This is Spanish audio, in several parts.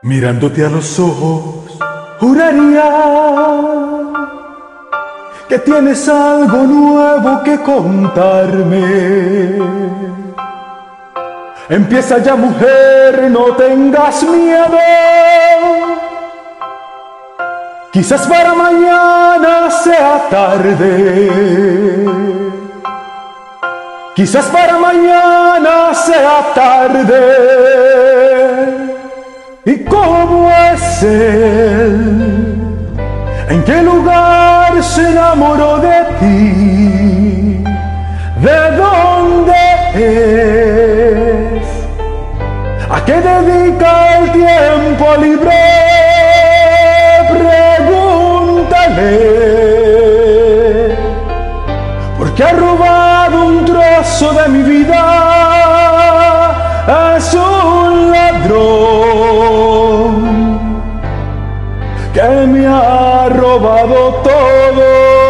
Mirándote a los ojos, juraría que tienes algo nuevo que contarme. Empieza ya, mujer, no tengas miedo. Quizás para mañana sea tarde. Quizás para mañana sea tarde. ¿Y cómo es él? ¿En qué lugar se enamoró de ti? ¿De dónde es? ¿A qué dedica el tiempo libre? Pregúntale. Porque ha robado un trozo de mi vida. Es un ladrón que me ha robado todo.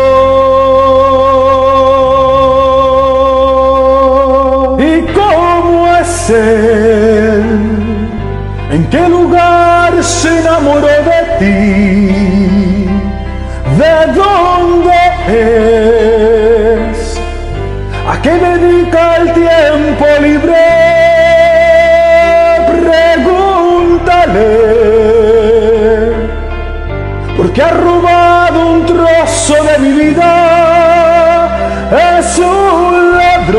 ¿Y cómo es él? ¿En qué lugar se enamoró de ti? ¿De dónde es? ¿A qué dedica el tiempo libre? Pregúntale. Porque ha robado un trozo de mi vida. Es un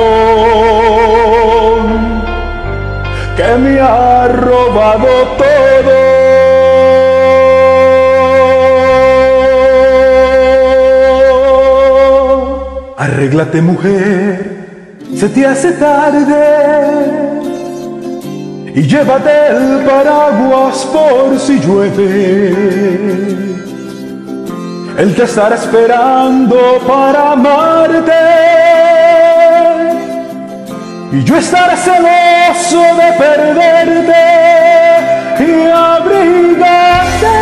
ladrón que me ha robado todo. Arréglate, mujer, se te hace tarde. Y llévate el paraguas por si llueve. Él te estará esperando para amarte. Y yo estaré celoso de perderte. Y abrígate.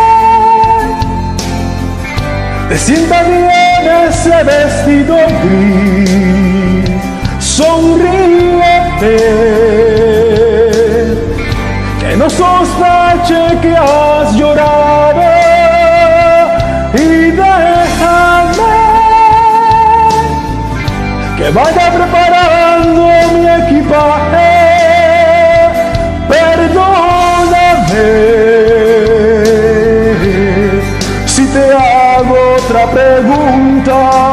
Te sienta bien ese vestido gris. Sonríete. Que no sospeche que has llorado. Y déjame que vaya preparando mi equipaje. Perdóname si te hago otra pregunta.